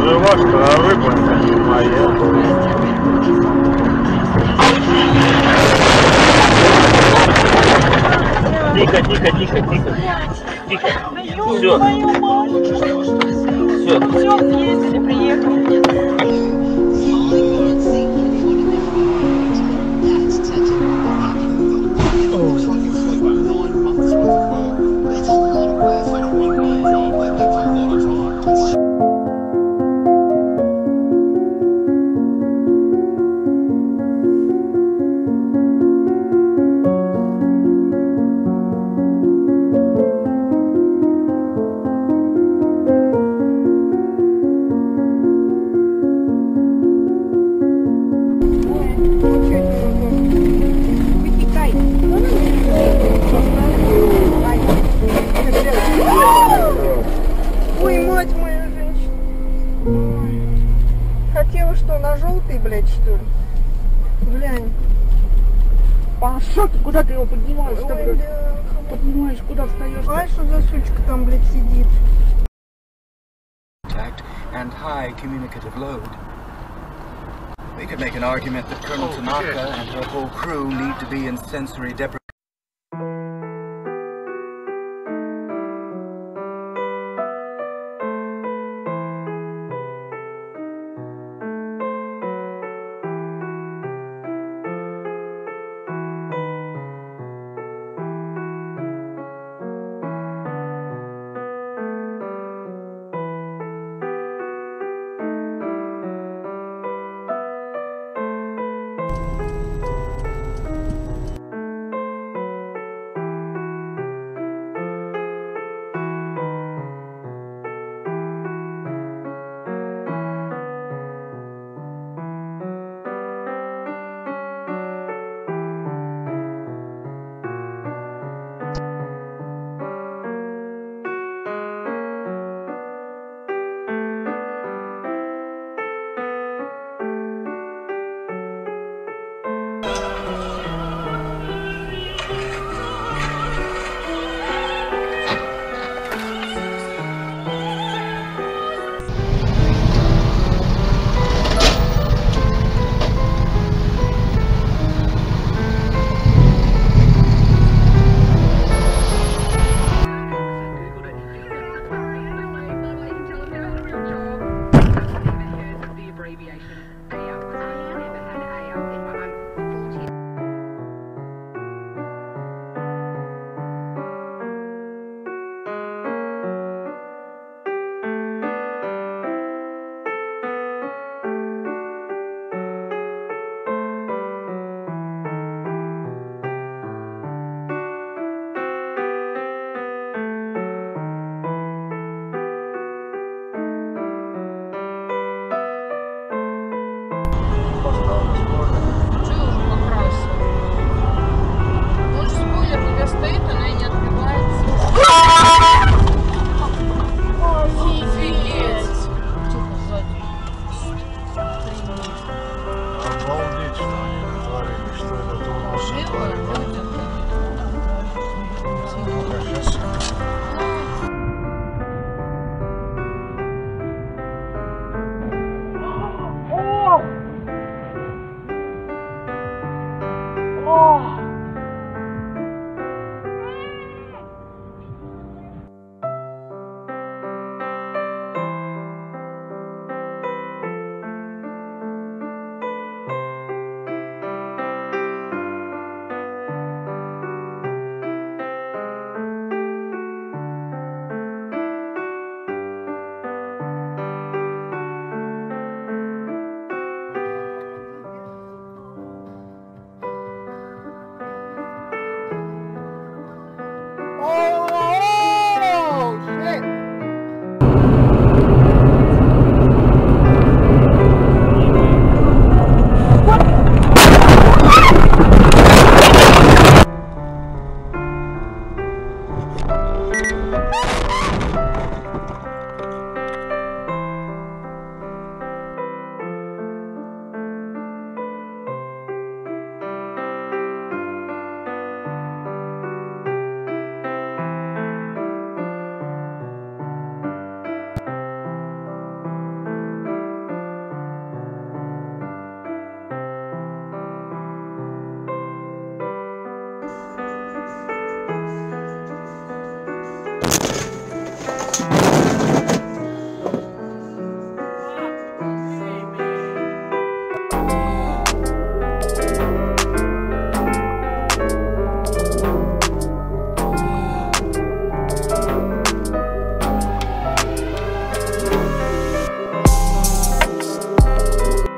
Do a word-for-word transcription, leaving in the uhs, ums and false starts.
ваша, а выполнена не моя. Тихо, тихо, тихо, тихо. Тихо. Все. Все. Все, съездили, приехали. Ой, мать моя женщина. Ой. Хотела что, на желтый, блядь, что ли? Глянь. Паша, ты куда ты его поднимаешь? Ой, Ой, бля. поднимаешь, куда встаешь? Ай, что за сучка там, блядь, сидит? And high communicative load. We could make an argument that Colonel Oh, Tanaka shit. and her whole crew need to be in sensory deprivation. Может, спойлер у тебя стоит, она и не открывается.